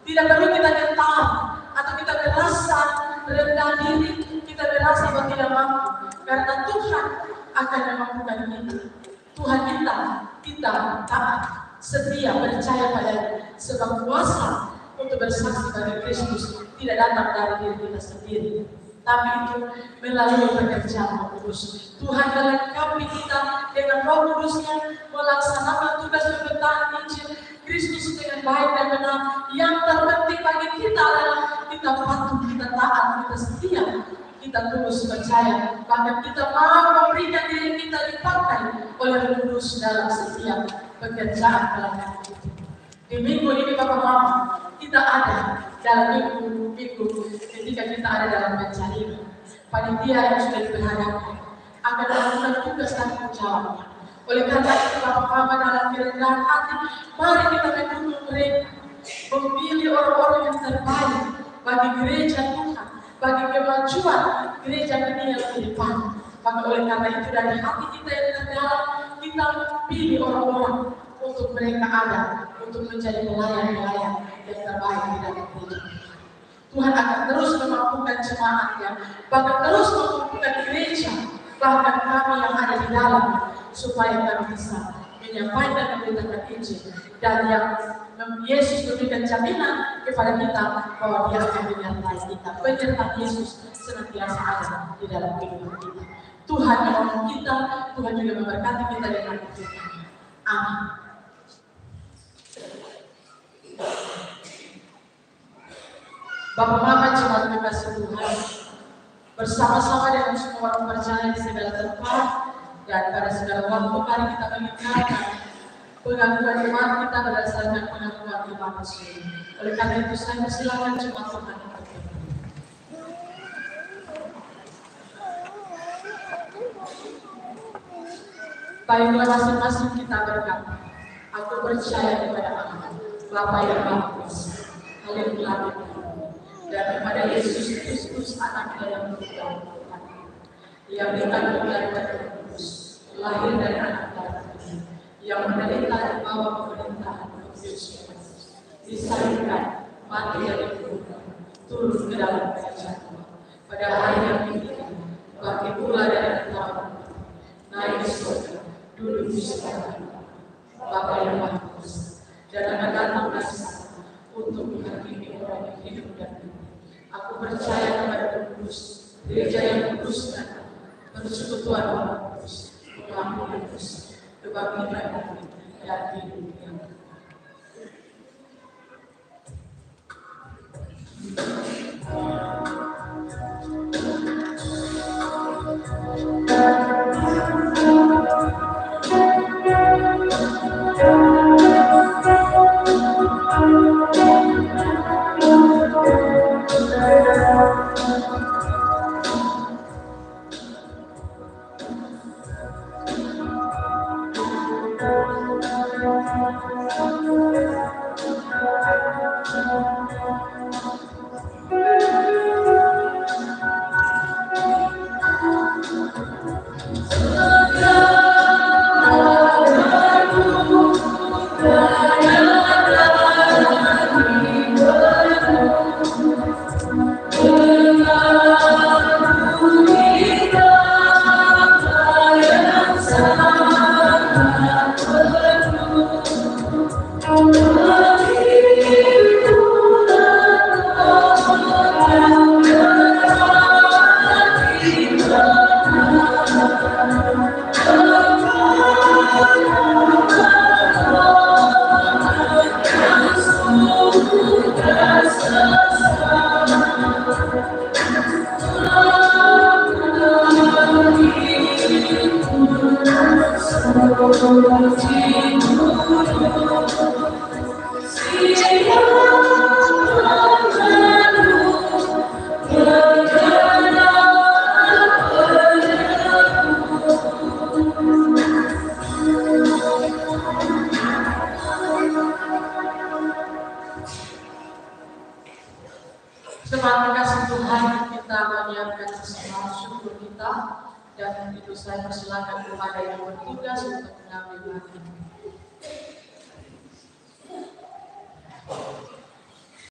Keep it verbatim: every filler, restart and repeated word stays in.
Tidak perlu kita gentar atau kita merasa rendah diri, kita merasa bahwa tidak mampu, karena Tuhan akan memampukan kita. Tuhan kita, kita taat, setia, percaya padanya, sebab kuasa untuk bersaksi bagi Kristus tidak datang dari diri kita sendiri, tapi itu melalui pekerjaan Roh Kudus. Tuhan melengkapi kita dengan Roh Kudusnya, melaksanakan tugas pemberitaan Injil Kristus dengan baik dan benar. Yang terpenting bagi kita adalah kita patuh, kita taat, kita setia, kita tulus percaya, bahkan kita mau memberikan diri kita dipakai oleh Roh Kudus dalam setiap pekerjaan pelayanan kita. Di minggu ini Bapak Mama, kita ada dalam minggu-minggu ketika kita ada dalam pencarian. Panitia yang sudah diberhadakan akan melakukan tugas tanggung jawabnya. Oleh karena itu Bapak Mama dalam kerendahan hati, mari kita mendukung mereka, memilih orang-orang yang terbaik bagi gereja Tuhan, bagi kemajuan gereja ini yang ke depan. Maka oleh karena itu dari hati kita yang terdalam, kita pilih orang-orang untuk mereka ada, untuk menjadi pelayan-pelayan yang terbaik di dalam gereja. Tuhan akan terus memampukan jemaatnya, bahkan terus memampukan gereja, bahkan kami yang ada di dalam, supaya kami bisa menyampaikan memberitakan Injil, dan yang Yesus memberikan jaminan kepada kita bahwa Dia akan menyertai kita. Penyertaan Yesus senantiasa ada di dalam kehidupan kita. Tuhan menolong kita, Tuhan juga memberkati kita dengan firman. Amin. Bapak Mama jemaat kekasih Tuhan, bersama-sama dengan semua orang percaya di segala tempat dan pada segala waktu, mari kita mengingatkan pengakuan iman kita berdasarkan pengakuan iman Rasul. Oleh karena itu saya persilakan jemaat Tuhan. Baiklah masing-masing kita berkata, aku percaya kepada Allah, Bapa yang Maha Kuasa, Haleluya, dan kepada Yesus Kristus Anaknya yang tunggal, yang dikandung dari Roh Kudus, lahir dari anak darah, yang menderita di bawah pemerintahan Pontius Pilatus, disalibkan, mati dan dikuburkan, turun ke dalam kerajaan Allah. Pada hari yang ketiga, bangkit pula dari antara mati, naik ke surga, duduk di sebelah Bapa yang Maha Kuasa, dan akan datang dari sana untuk menghakimi orang yang hidup dan mati. Aku percaya kepada Roh Kudus, gereja yang kudus dan persekutuan Roh Kudus, mengampuni dosa, kebangkitan dan hidup yang kekal. Terima kasih Tuhan, kita menyiapkan sesemua syukur kita, dan itu saya persilakan kepada yang bertugas untuk mengambil bagian.